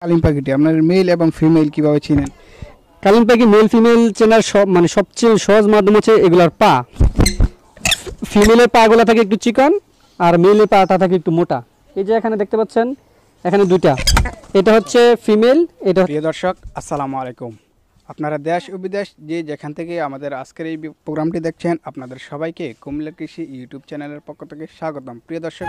কালিম পাখিটি আপনার মেল এবং ফিমেল কিভাবে চিনেন? কালিম পাখি মেল ফিমেল চেনার সবচেয়ে সহজ মাধ্যম হচ্ছে এগুলার পা। ফিমেলের পাগুলো থাকে একটু চিকন আর মেলের পাটা থাকে একটু মোটা। এই যে এখানে দেখতে পাচ্ছেন, এখানে দুইটা, এটা হচ্ছে ফিমেল। এটা প্রিয় দর্শক, আসসালামু আলাইকুম। আপনারা দেশ ও বিদেশ যে যেখান থেকে আমাদের আজকের এই প্রোগ্রামটি দেখছেন, আপনাদের সবাইকে কুমিল্লা কৃষি ইউটিউব চ্যানেলের পক্ষ থেকে স্বাগতম। প্রিয় দর্শক,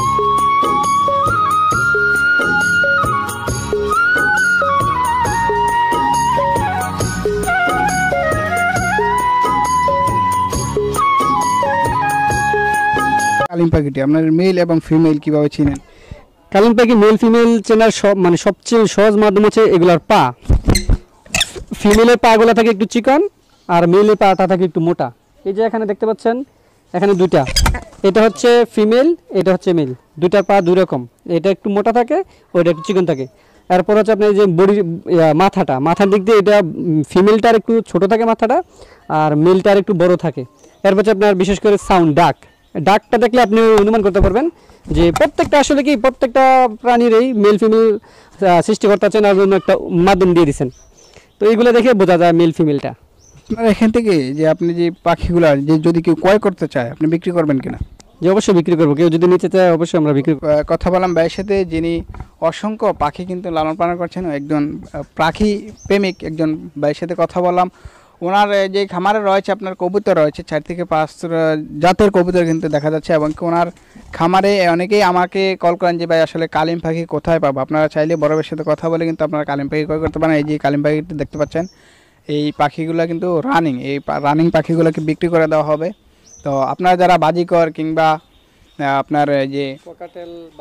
কালিম পাখিটি আপনার মেল এবং ফিমেল কিভাবে চিনেন? কালিম পাখি মেল ফিমেল চেনার সবচেয়ে সহজ মাধ্যম হচ্ছে এগুলার পা। ফিমেলের পাগুলো থাকে একটু চিকন আর মেলের পাটা থাকে একটু মোটা। এই যে এখানে দেখতে পাচ্ছেন, এখানে দুইটা, এটা হচ্ছে ফিমেল, এটা হচ্ছে মেল। দুইটা পা দুই রকম, এটা একটু মোটা থাকে, ওইটা একটু চিকন থাকে। এরপর হচ্ছে আপনার এই যে বডি, মাথার দিক দিয়ে এটা ফিমেলটার একটু ছোট থাকে মাথাটা, আর মেলটার একটু বড় থাকে। এরপর হচ্ছে আপনার বিশেষ করে সাউন্ড, ডাকটা দেখলে আপনি অনুমান করতে পারবেন যে প্রত্যেকটা প্রাণীর এই মেল ফিমেল সৃষ্টিকর্তা চেনার জন্য একটা মাধ্যম দিয়ে দিচ্ছেন। তো এইগুলো দেখে বোঝা যায় মেল ফিমেলটা। আপনার এখান থেকে যে আপনি যে পাখিগুলো যে যদি কেউ ক্রয় করতে চায়, আপনি বিক্রি করবেন কিনা? যে অবশ্যই বিক্রি করবো, কেউ যদি নিতে চায় অবশ্যই আমরা বিক্রি করবো। কথা বললাম ভাইয়ের সাথে, যিনি অসংখ্য পাখি কিন্তু লালন পালন করছেন, একজন পাখি প্রেমিক একজন ভাইয়ের সাথে কথা বললাম। ওনার যে খামারে রয়েছে আপনার কবুতর রয়েছে 4 থেকে 5 জাতের কবুতর কিন্তু দেখা যাচ্ছে, এবং ওনার খামারে অনেকেই আমাকে কল করেন যে ভাই আসলে কালিম পাখি কোথায় পাবো। আপনারা চাইলে বড় ভাইয়ের সাথে কথা বলে কিন্তু আপনারা কালিম পাখি ক্রয় করতে পারেন। এই যে কালিম পাখিটি দেখতে পাচ্ছেন, এই পাখিগুলো কিন্তু রানিং পাখিগুলোকে বিক্রি করে দেওয়া হবে। তো আপনারা যারা বাজিকর কিংবা আপনার যে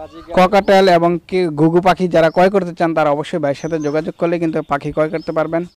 ককাটেল এবং কি ঘুঘু পাখি যারা ক্রয় করতে চান, তারা অবশ্যই ভাইয়ের সাথে যোগাযোগ করলে কিন্তু পাখি ক্রয় করতে পারবেন।